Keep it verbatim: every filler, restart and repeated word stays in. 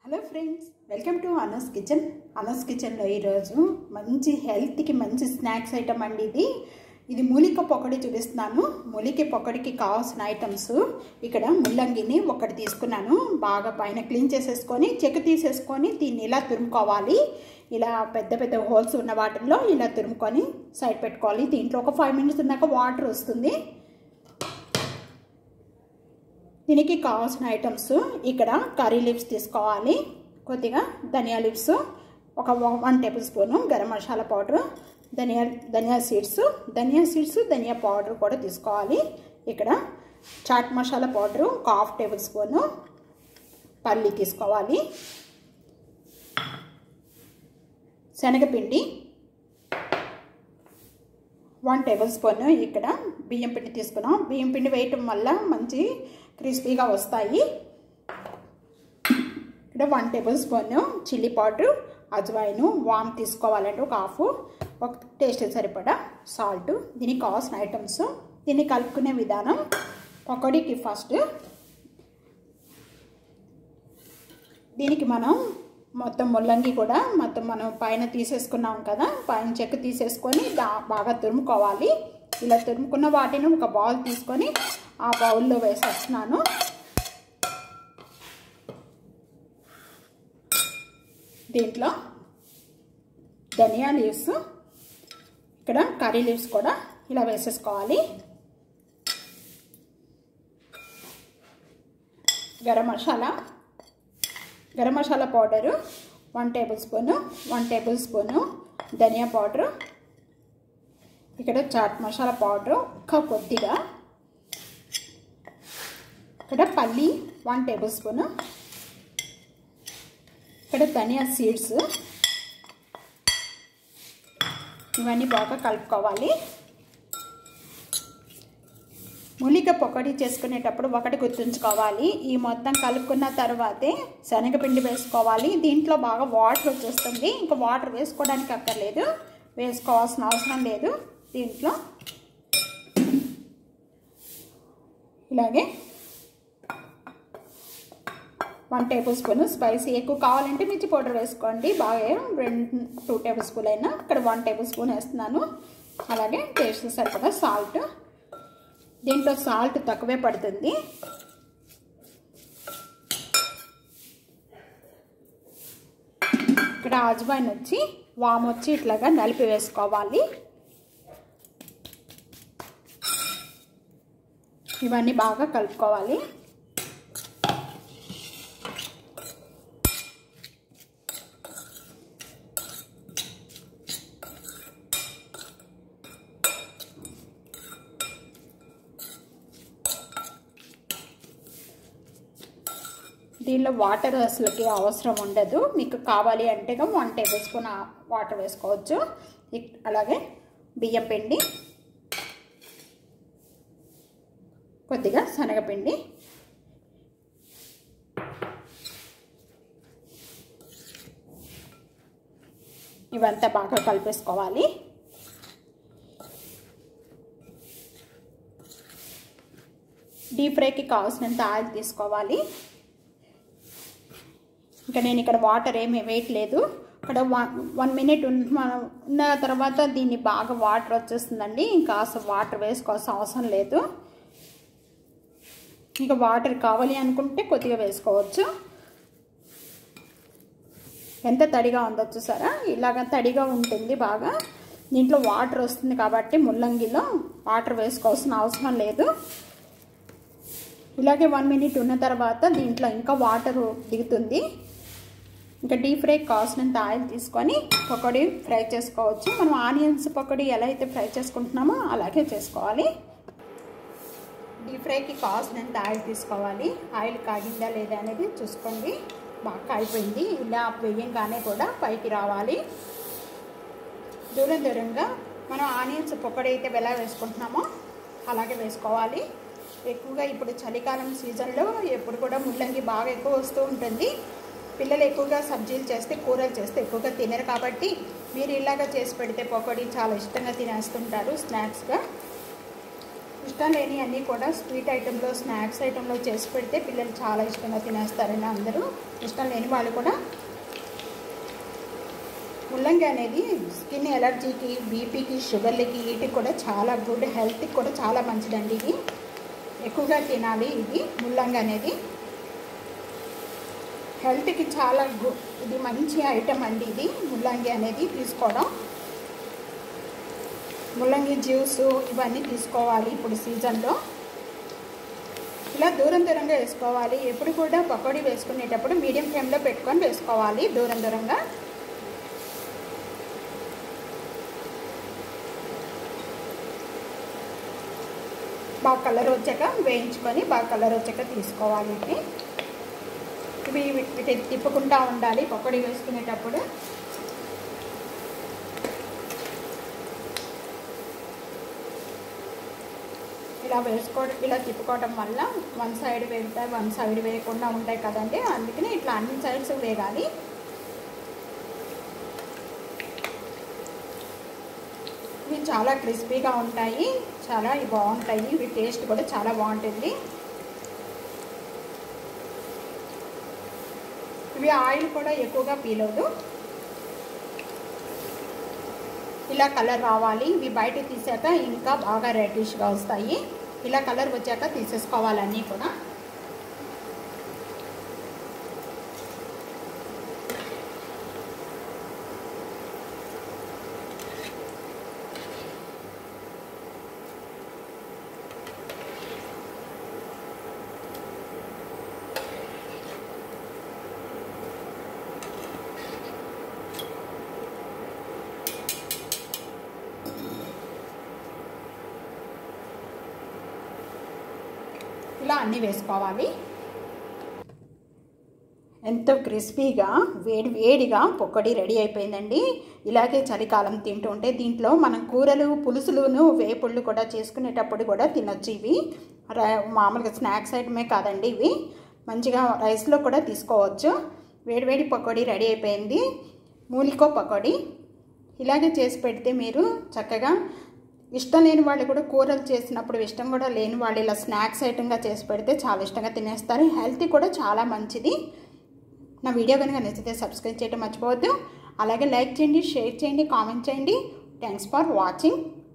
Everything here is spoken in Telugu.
Hello friends, welcome to Anas kitchen. Anas కిచెన్లో ఈరోజు మంచి హెల్త్కి మంచి స్నాక్స్ ఐటమ్ అండి. ఇది ఇది మూలిక పొక్కడి చూపిస్తున్నాను. మూలిక పొక్కడికి కావాల్సిన ఐటమ్స్ ఇక్కడ ముల్లంగిని ఒకటి తీసుకున్నాను. బాగా పైన క్లీన్ చేసేసుకొని చెక్కు తీసేసుకొని దీన్ని ఇలా తురుముకోవాలి. ఇలా పెద్ద పెద్ద హోల్స్ ఉన్న వాటిల్లో ఇలా తురుముకొని సైడ్ పెట్టుకోవాలి. దీంట్లో ఒక ఫైవ్ మినిట్స్ ఉన్నాక వాటర్ వస్తుంది. దీనికి కావాల్సిన ఐటమ్స్ ఇక్కడ కర్రీ లీవ్స్ తీసుకోవాలి, కొద్దిగా ధనియా లీవ్స్, ఒక one table spoon garam masala powder, ధనియా ధనియా సీడ్స్ ధనియా సీడ్స్ ధనియా పౌడర్ కూడా తీసుకోవాలి. ఇక్కడ చాట్ మసాలా పౌడర్ ఒక హాఫ్ టేబుల్ స్పూను, పల్లి తీసుకోవాలి, శనగపిండి వన్ టేబుల్ స్పూన్, ఇక్కడ బియ్యం పిండి తీసుకున్నాం. బియ్యం పిండి వేయటం వల్ల మంచి క్రిస్పీగా వస్తాయి. ఇక్కడ one table spoon chilli powder, ajwain, వామ్ తీసుకోవాలంటే ఒక హాఫ్, ఒక టేస్ట్ సరిపడా సాల్ట్. దీనికి కావాల్సిన ఐటమ్స్. దీన్ని కలుపుకునే విధానం పకోడీకి ఫస్ట్ దీనికి మనం మొత్తం ముల్లంగి కూడా మొత్తం మనం పైన తీసేసుకున్నాం కదా, పైన చెక్కు తీసేసుకొని బాగా తురుముకోవాలి. ఇలా తురుముకున్న వాటిని ఒక బౌల్ తీసుకొని ఆ బౌల్లో వేసేస్తున్నాను. దీంట్లో ధనియా లీవ్స్, ఇక్కడ కర్రీ లీవ్స్ కూడా ఇలా వేసేసుకోవాలి. Garam masala garam masala powder one table spoon, one table spoon ధనియా పౌడరు, ఇక్కడ చాట్ మసాలా పౌడరు ఒక కొద్దిగా, ఇక్కడ పల్లి వన్ టేబుల్ స్పూను, ఇక్కడ ధనియా సీడ్స్. ఇవన్నీ బాగా కలుపుకోవాలి. మూలిక పొక్కడి చేసుకునేటప్పుడు ఒకటి గుర్తుంచుకోవాలి, ఈ మొత్తం కలుపుకున్న తర్వాతే శనగపిండి వేసుకోవాలి. దీంట్లో బాగా వాటర్ వచ్చేస్తుంది, ఇంకా వాటర్ వేసుకోవడానికి అక్కర్లేదు, వేసుకోవాల్సిన అవసరం లేదు. దీంట్లో ఇలాగే వన్ టేబుల్ స్పూన్ స్పైసీ ఎక్కువ కావాలంటే మిర్చి పౌడర్ వేసుకోండి, బాగా రెండు టూ టేబుల్ స్పూన్ అయినా, ఇక్కడ వన్ టేబుల్ స్పూన్ వేస్తున్నాను. అలాగే టేస్ట్ సరిపడా సాల్ట్. దీంట్లో సాల్ట్ తక్కువే పడుతుంది. ఇక్కడ అజ్వాయిన్ వచ్చి వామ్ వచ్చి ఇట్లాగా నలిపి వేసుకోవాలి. ఇవన్నీ బాగా కలుపుకోవాలి. దీనిలో వాటర్ అసలుకి అవసరం ఉండదు, మీకు కావాలి అంటే వన్ టేబుల్ స్పూన్ వాటర్ వేసుకోవచ్చు. అలాగే బియ్యం పిండి, కొద్దిగా శనగపిండి, ఇవంతా బాగా కలిపేసుకోవాలి. డీప్ ఫ్రైకి కావాల్సినంత ఆయిల్ తీసుకోవాలి. ఇంకా నేను ఇక్కడ వాటర్ ఏమీ వేయట్లేదు. ఇక్కడ వన్ వన్ మినిట్ ఉన్న తర్వాత దీన్ని బాగా వాటర్ వచ్చేస్తుందండి, ఇంకా అసలు వాటర్ వేసుకోవాల్సిన అవసరం లేదు. ఇంకా వాటర్ కావాలి అనుకుంటే కొద్దిగా వేసుకోవచ్చు. ఎంత తడిగా ఉందో చూసారా, ఇలాగ తడిగా ఉంటుంది బాగా. దీంట్లో వాటర్ వస్తుంది కాబట్టి ముల్లంగిలో వాటర్ వేసుకోవాల్సిన అవసరం లేదు. ఇలాగే వన్ మినిట్ ఉన్న తర్వాత దీంట్లో ఇంకా వాటర్ దిగుతుంది. ఇంకా డీప్ ఫ్రై కావాల్సినంత ఆయిల్ తీసుకొని పకోడీ ఫ్రై చేసుకోవచ్చు. మనం ఆనియన్స్ పకోడీ ఎలా అయితే ఫ్రై చేసుకుంటున్నామో అలాగే చేసుకోవాలి. డీప్ ఫ్రైకి కావాల్సినంత ఆయిల్ తీసుకోవాలి. ఆయిల్ కాగిందా లేదా అనేది చూసుకోండి. బాగా కాగిపోయింది, ఇలా వేయంగానే కూడా పైకి రావాలి. దూరం దూరంగా మనం ఆనియన్స్ పకోడీ అయితే ఎలా వేసుకుంటున్నామో అలాగే వేసుకోవాలి. ఎక్కువగా ఇప్పుడు చలికాలం సీజన్లో ఎప్పుడు కూడా ముల్లంగి బాగా ఎక్కువ వస్తూ ఉంటుంది. పిల్లలు ఎక్కువగా సబ్జీలు చేస్తే, కూరలు చేస్తే ఎక్కువగా తినరు కాబట్టి మీరు ఇలాగా చేసి పెడితే పకోడీ చాలా ఇష్టంగా తినేస్తుంటారు స్నాక్స్గా. ఇష్టం లేని అన్నీ కూడా స్వీట్ ఐటెంలో స్నాక్స్ ఐటెంలో చేసి పెడితే పిల్లలు చాలా ఇష్టంగా తినేస్తారని అందరూ. ఇష్టం లేని వాళ్ళు కూడా ముల్లంగి అనేది స్కిన్ ఎలర్జీకి, బీపీకి, షుగర్లకి, వీటికి కూడా చాలా గుడ్, హెల్త్కి కూడా చాలా మంచిదండి. ఇది ఎక్కువగా తినాలి. ఇది ముల్లంగి అనేది హెల్త్కి చాలా గు ఇది మంచి ఐటమ్ అండి. ఇది ముల్లంగి అనేది తీసుకోవడం, ముల్లంగి జ్యూసు ఇవన్నీ తీసుకోవాలి ఇప్పుడు సీజన్లో. ఇలా దూరం దూరంగా వేసుకోవాలి. ఎప్పుడు కూడా పకోడీ వేసుకునేటప్పుడు మీడియం ఫ్లేమ్లో పెట్టుకొని వేసుకోవాలి దూరం దూరంగా. బాగా కలర్ వచ్చాక వేయించుకొని బాగా కలర్ వచ్చాక తీసుకోవాలి. ఇవి ఇవి వీటి తిప్పుకుంటూ ఉండాలి పకోడీ వేసుకునేటప్పుడు. ఇలా వేసుకోవడం, ఇలా తిప్పుకోవడం వల్ల వన్ సైడ్ వేగుతాయి, వన్ సైడ్ వేయకుండా ఉంటాయి కదండి. అందుకని ఇట్లా అన్ని సైడ్స్ వేగాలి. ఇవి చాలా క్రిస్పీగా ఉంటాయి, చాలా బాగుంటాయి. ఇవి టేస్ట్ కూడా చాలా బాగుంటుంది. ఇవి ఆయిల్ కూడా ఎక్కువగా పీలవదు. ఇలా కలర్ రావాలి. ఇవి బయట తీసాక ఇంకా బాగా రెడ్డిష్గా వస్తాయి. ఇలా కలర్ వచ్చాక తీసేసుకోవాలన్నీ కూడా. ఇలా అన్నీ వేసుకోవాలి. ఎంతో క్రిస్పీగా వేడి వేడిగా పకోడీ రెడీ అయిపోయిందండి. ఇలాగే చలికాలం తింటూ ఉంటే దీంట్లో మనం కూరలు, పులుసులును, వేపుళ్ళు కూడా చేసుకునేటప్పుడు కూడా తినొచ్చు. ఇవి మామూలుగా స్నాక్స్ ఐటమే కాదండి, ఇవి మంచిగా రైస్లో కూడా తీసుకోవచ్చు. వేడివేడి పకోడీ రెడీ అయిపోయింది. మూలికో పకోడీ ఇలాగే చేసి పెడితే మీరు చక్కగా ఇష్టం లేని వాళ్ళు కూడా కూరలు చేసినప్పుడు, ఇష్టం కూడా లేని వాళ్ళు ఇలా స్నాక్స్ ఐటమ్గా చేసి పెడితే చాలా ఇష్టంగా తినేస్తారు. హెల్త్ కూడా చాలా మంచిది. నా వీడియో కనుక నచ్చితే సబ్స్క్రైబ్ చేయడం మర్చిపోవద్దు. అలాగే లైక్ చేయండి, షేర్ చేయండి, కామెంట్ చేయండి. Thanks for watching.